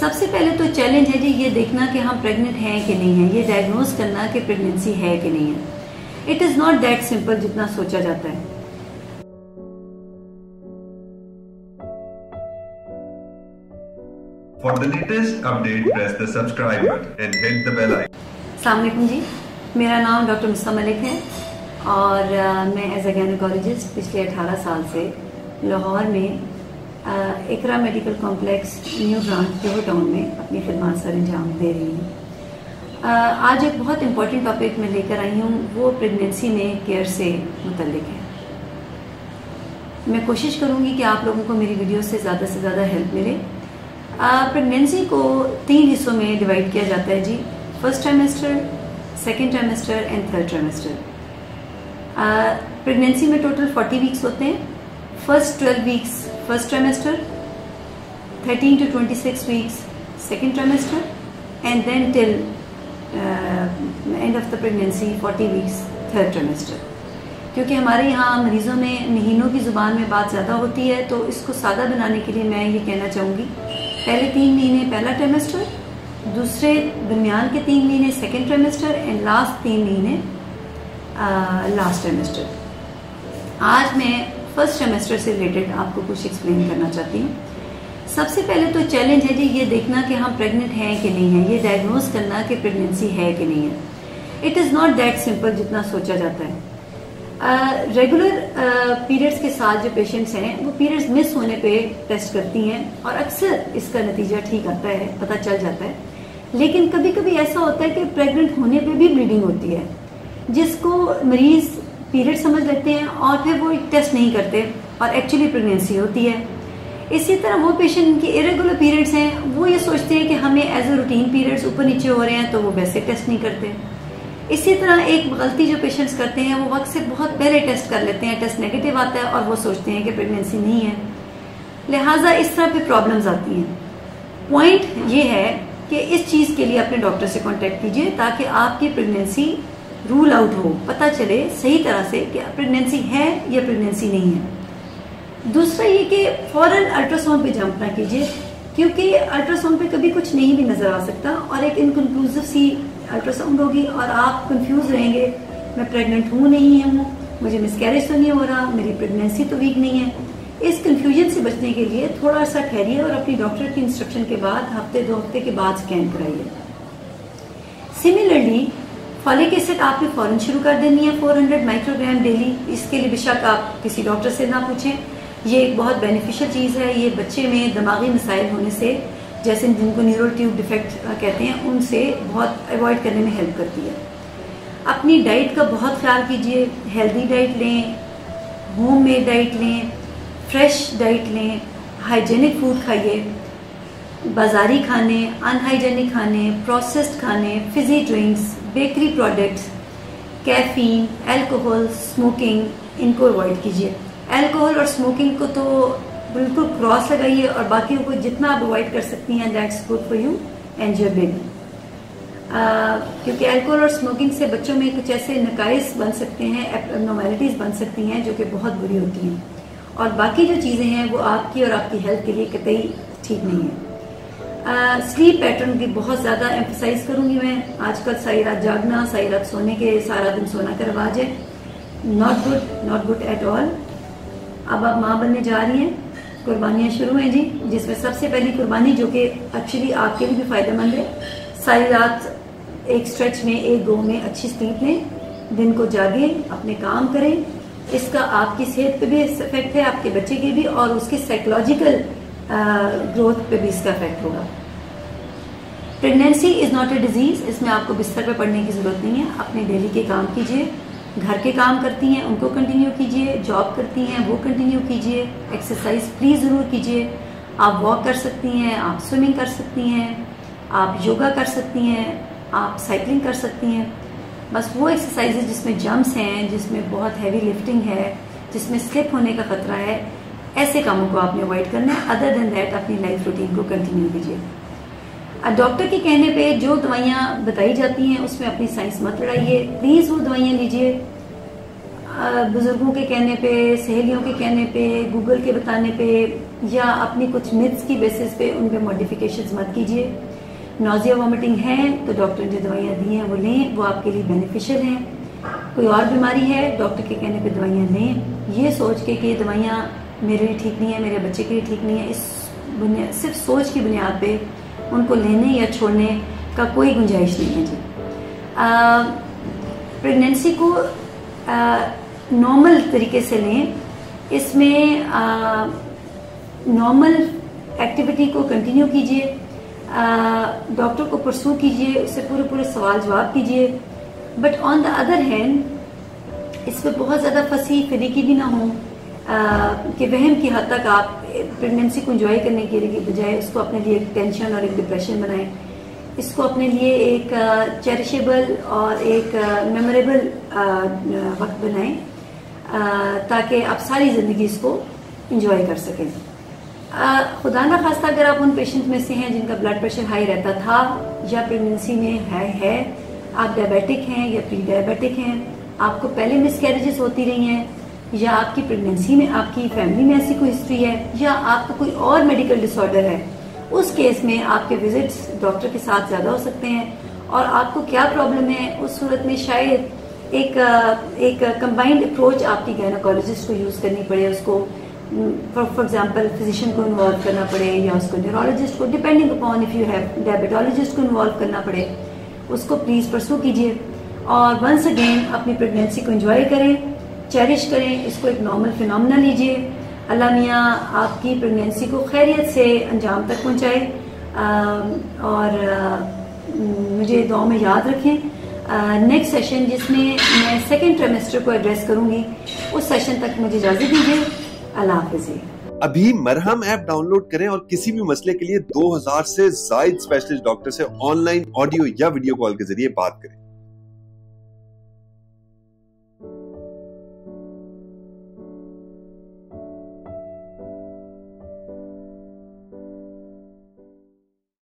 सबसे पहले तो चैलेंज है जी ये देखना कि हम प्रेग्नेंट हैं कि नहीं है, ये डायग्नोज करना कि प्रेगनेंसी है कि नहीं है। It is not that simple जितना सोचा जाता है। For the latest update, press the subscribe button and hit the bell icon. अस्सलाम वालेकुम जी, मेरा नाम डॉक्टर मुस्ता मलिक है और मैं एज ए गायनेकोलॉजिस्ट पिछले 18 साल से लाहौर में Iqra medical complex new branch Johar town में अपनी खिदमत सर अंजाम दे रही हूँ। आज एक बहुत इम्पोर्टेंट टॉपिक मैं लेकर आई हूँ, वो प्रेगनेंसी में केयर से मुतल्लिक है। मैं कोशिश करूँगी कि आप लोगों को मेरी वीडियो से ज़्यादा हेल्प मिले। प्रेगनेंसी को 3 हिस्सों में डिवाइड किया जाता है जी, first trimester, second trimester and third trimester. Pregnancy में टोटल 40 वीक्स होते हैं। First 12 weeks first trimester, 13 to 26 weeks second trimester and then till end of the pregnancy 40 weeks third trimester. क्योंकि हमारे यहाँ मरीजों में महीनों की ज़ुबान में बात ज़्यादा होती है, तो इसको सादा बनाने के लिए मैं ये कहना चाहूँगी, पहले 3 महीने पहला ट्राइमेस्टर, दूसरे दरमियान के 3 महीने सेकेंड ट्राइमेस्टर एंड लास्ट 3 महीने लास्ट ट्राइमेस्टर। आज मैं फर्स्ट ट्राइमेस्टर से रिलेटेड आपको कुछ एक्सप्लेन करना चाहती हूँ। सबसे पहले तो चैलेंज है जी ये देखना कि हम प्रेग्नेंट हैं कि नहीं है, ये डायग्नोज करना कि प्रेगनेंसी है कि नहीं है। It is not that simple जितना सोचा जाता है। रेगुलर पीरियड्स के साथ जो पेशेंट्स हैं वो पीरियड्स मिस होने पे टेस्ट करती हैं और अक्सर इसका नतीजा ठीक आता है, पता चल जाता है। लेकिन कभी कभी ऐसा होता है कि प्रेग्नेंट होने पे भी ब्लीडिंग होती है, जिसको मरीज पीरियड समझ लेते हैं और फिर वो टेस्ट नहीं करते और एक्चुअली प्रेगनेंसी होती है। इसी तरह वो पेशेंट इनकी इरेगुलर पीरियड्स हैं, वो ये सोचते हैं कि हमें एज ए रूटीन पीरियड्स ऊपर नीचे हो रहे हैं, तो वो वैसे टेस्ट नहीं करते। इसी तरह एक गलती जो पेशेंट्स करते हैं, वो वक्त से बहुत पहले टेस्ट कर लेते हैं, टेस्ट नेगेटिव आता है और वो सोचते हैं कि प्रेगनेंसी नहीं है। लिहाजा इस तरह पे प्रॉब्लम्स आती हैं। पॉइंट ये है कि इस चीज़ के लिए अपने डॉक्टर से कॉन्टेक्ट कीजिए ताकि आपकी प्रेगनेंसी रूल आउट हो, पता चले सही तरह से कि प्रेगनेंसी है या प्रेगनेंसी नहीं है। दूसरा ये कि फौरन अल्ट्रासाउंड पे जंप ना कीजिए, क्योंकि अल्ट्रासाउंड पे कभी कुछ नहीं भी नजर आ सकता और एक इनकंक्लूसिव सी अल्ट्रासाउंड होगी और आप कंफ्यूज रहेंगे, मैं प्रेग्नेंट हूँ नहीं हूँ, मुझे मिसकैरेज तो नहीं हो रहा, मेरी प्रेगनेंसी तो वीक नहीं है। इस कंफ्यूजन से बचने के लिए थोड़ा सा ठहरिए और अपनी डॉक्टर की इंस्ट्रक्शन के बाद हफ्ते 2 हफ्ते के बाद स्कैन कराइए। सिमिलरली फॉलिक एसिड आपने फौरन शुरू कर देनी है 400 माइक्रोग्राम डेली। इसके लिए बेशक आप किसी डॉक्टर से ना पूछें, ये एक बहुत बेनिफिशियल चीज़ है। ये बच्चे में दिमागी मसाइल होने से, जैसे जिनको न्यूरल ट्यूब डिफेक्ट कहते हैं, उनसे बहुत अवॉइड करने में हेल्प करती है। अपनी डाइट का बहुत ख्याल कीजिए, हेल्दी डाइट लें, होममेड डाइट लें, फ्रेश डाइट लें, हाइजेनिक फूड खाइए। बाजारी खाने, अनहाइजेनिक खाने, प्रोसेस्ड खाने, fizzy drinks, bakery products, caffeine, alcohol, smoking, इनको अवॉइड कीजिए। अल्कोहल और स्मोकिंग को तो बिल्कुल क्रॉस लगाइए और बाकियों को जितना आप अवॉइड कर सकती हैं, that's good for you and your baby. क्योंकि अल्कोहल और स्मोकिंग से बच्चों में कुछ ऐसे नकाइस बन सकते हैं, एबनॉर्मैलिटीज बन सकती हैं जो कि बहुत बुरी होती हैं, और बाकी जो चीज़ें हैं वो आपकी और आपकी हेल्थ के लिए कतई ठीक नहीं है। स्लीप पैटर्न की बहुत ज़्यादा एम्फसाइज करूंगी मैं। आजकल सारी रात जागना, सारी रात सोने के, सारा दिन सोना का रिवाज है, नॉट गुड एट ऑल। अब आप माँ बनने जा रही हैं, कुर्बानियाँ शुरू हैं जी, जिसमें सबसे पहली कुर्बानी जो कि एक्चुअली आपके लिए भी फायदेमंद है, सारी रात एक स्ट्रेच में, एक गो में अच्छी स्लीप लें, दिन को जागे, अपने काम करें। इसका आपकी सेहत पे भी इफेक्ट है, आपके बच्चे के भी, और उसके साइकोलॉजिकल ग्रोथ पे भी इसका इफेक्ट होगा। Pregnancy is not a disease, इसमें आपको बिस्तर पे पड़ने की जरूरत नहीं है। अपने डेली के काम कीजिए, घर के काम करती हैं उनको कंटिन्यू कीजिए, जॉब करती हैं वो कंटिन्यू कीजिए, एक्सरसाइज प्लीज जरूर कीजिए। आप वॉक कर सकती हैं, आप स्विमिंग कर सकती हैं, आप योगा कर सकती हैं, आप साइकिलिंग कर सकती हैं। बस वो एक्सरसाइजेज जिसमें जंप्स हैं, जिसमें बहुत हैवी लिफ्टिंग है, जिसमें स्लिप होने का खतरा है, ऐसे कामों को आपने अवॉइड करना है। अदर देन दैट अपनी लाइफ रूटीन को कंटिन्यू कीजिए। डॉक्टर के कहने पे जो दवाइयाँ बताई जाती हैं उसमें अपनी साइंस मत लड़ाइए, प्लीज वो दवाइयाँ लीजिए। बुजुर्गों के कहने पे, सहेलियों के कहने पे, गूगल के बताने पे या अपनी कुछ मिथ्स की बेसिस पे उन पे मॉडिफिकेशंस मत कीजिए। नोजिया वॉमिटिंग है तो डॉक्टर ने जो दवाइयाँ दी हैं वो लें, वो आपके लिए बेनिफिशियल हैं। कोई और बीमारी है, डॉक्टर के कहने पे दवाइयाँ लें, ये सोच के कि ये दवाइयाँ मेरे लिए ठीक नहीं है, मेरे बच्चे के लिए ठीक नहीं है, इस सिर्फ सोच की बुनियाद पे उनको लेने या छोड़ने का कोई गुंजाइश नहीं है जी। प्रेगनेंसी को नॉर्मल तरीके से लें, इसमें नॉर्मल एक्टिविटी को कंटिन्यू कीजिए, डॉक्टर को परसू कीजिए, उससे पूरे सवाल जवाब कीजिए। But on the other hand इस पर बहुत ज़्यादा फंसी फिरीकी भी ना हो कि वहम की हद तक आप प्रेगनेंसी को एंजॉय करने के लिए बजाय उसको अपने लिए एक टेंशन और एक डिप्रेशन बनाएं। इसको अपने लिए एक चेरिशेबल और एक मेमोरेबल वक्त बनाएं ताकि आप सारी ज़िंदगी इसको एंजॉय कर सकें। खुदा ना खास्ता अगर आप उन पेशेंट में से हैं जिनका ब्लड प्रेशर हाई रहता था या प्रेगनेंसी में है, आप डायबिटिक हैं या प्री डायबिटिक हैं, आपको पहले मिसकैरेजेस होती रही हैं, या आपकी प्रेगनेंसी में आपकी फैमिली में ऐसी कोई हिस्ट्री है, या आपको कोई और मेडिकल डिसऑर्डर है, उस केस में आपके विजिट्स डॉक्टर के साथ ज्यादा हो सकते हैं। और आपको क्या प्रॉब्लम है, उस सूरत में शायद एक कंबाइंड अप्रोच आपकी गायनोकोलॉजिस्ट को यूज करनी पड़े, उसको फॉर एग्जांपल फिजिशियन को इन्वॉल्व करना पड़े या उसको न्यूरोलॉजिस्ट को, depending upon if you have diabetologist को इन्वॉल्व करना पड़े, उसको प्लीज परसू कीजिए। और वंस अगेन अपनी प्रेगनेंसी को एंजॉय करें, चेरिश करें, इसको एक नॉर्मल फिनोमेना लीजिए। अल्लाह मियाँ आपकी प्रेगनेंसी को खैरियत से अंजाम तक पहुँचाए और मुझे दुआ में याद रखें। नेक्स्ट सेशन जिसमें मैं सेकेंड ट्राइमेस्टर को एड्रेस करूंगी, उस सेशन तक मुझे इजाजत दीजिए। अल्लाह हाफिज़। अभी मरहम ऐप डाउनलोड करें और किसी भी मसले के लिए 2000 से ज्यादा स्पेशलिस्ट डॉक्टर से ऑनलाइन ऑडियो या वीडियो कॉल के जरिए बात करें।